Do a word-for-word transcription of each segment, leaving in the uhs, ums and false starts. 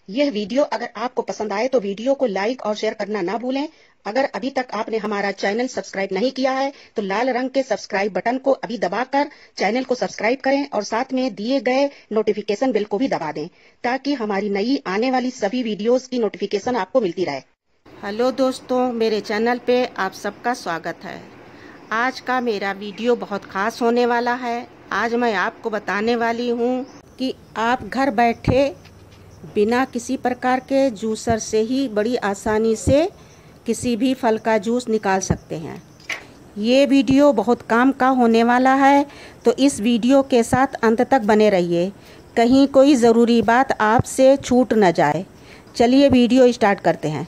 यह वीडियो अगर आपको पसंद आए तो वीडियो को लाइक और शेयर करना ना भूलें। अगर अभी तक आपने हमारा चैनल सब्सक्राइब नहीं किया है तो लाल रंग के सब्सक्राइब बटन को अभी दबाकर चैनल को सब्सक्राइब करें और साथ में दिए गए नोटिफिकेशन बेल को भी दबा दें ताकि हमारी नई आने वाली सभी वीडियोस की नोटिफिकेशन आपको मिलती रहे। हेलो दोस्तों, मेरे चैनल पे आप सबका स्वागत है। आज का मेरा वीडियो बहुत खास होने वाला है। आज मैं आपको बताने वाली हूँ कि आप घर बैठे बिना किसी प्रकार के जूसर से ही बड़ी आसानी से किसी भी फल का जूस निकाल सकते हैं। ये वीडियो बहुत काम का होने वाला है, तो इस वीडियो के साथ अंत तक बने रहिए, कहीं कोई ज़रूरी बात आपसे छूट न जाए। चलिए वीडियो स्टार्ट करते हैं।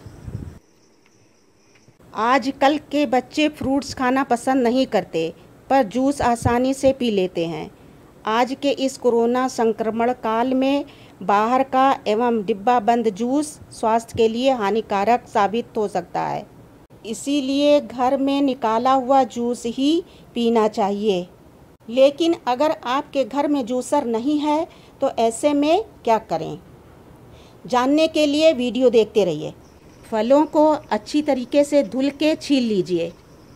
आजकल के बच्चे फ्रूट्स खाना पसंद नहीं करते, पर जूस आसानी से पी लेते हैं। आज के इस कोरोना संक्रमण काल में बाहर का एवं डिब्बा बंद जूस स्वास्थ्य के लिए हानिकारक साबित हो सकता है। इसीलिए घर में निकाला हुआ जूस ही पीना चाहिए। लेकिन अगर आपके घर में जूसर नहीं है तो ऐसे में क्या करें, जानने के लिए वीडियो देखते रहिए। फलों को अच्छी तरीके से धुल के छील लीजिए।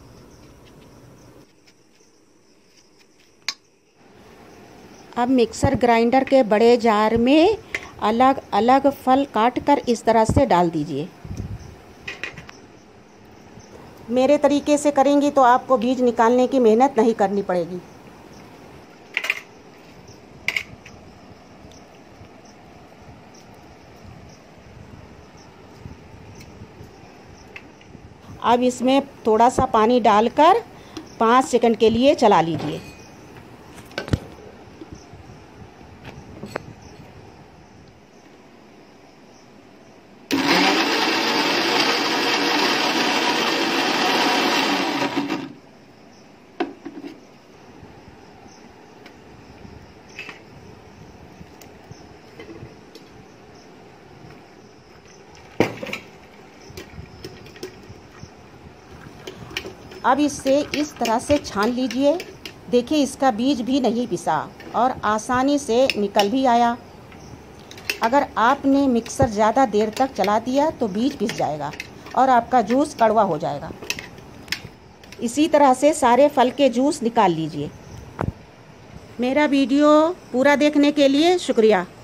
अब मिक्सर ग्राइंडर के बड़े जार में अलग अलग फल काटकर इस तरह से डाल दीजिए। मेरे तरीके से करेंगी तो आपको बीज निकालने की मेहनत नहीं करनी पड़ेगी। अब इसमें थोड़ा सा पानी डालकर पाँच सेकंड के लिए चला लीजिए। अब इससे इस तरह से छान लीजिए। देखिए, इसका बीज भी नहीं पिसा और आसानी से निकल भी आया। अगर आपने मिक्सर ज़्यादा देर तक चला दिया तो बीज पिस जाएगा और आपका जूस कड़वा हो जाएगा। इसी तरह से सारे फल के जूस निकाल लीजिए। मेरा वीडियो पूरा देखने के लिए शुक्रिया।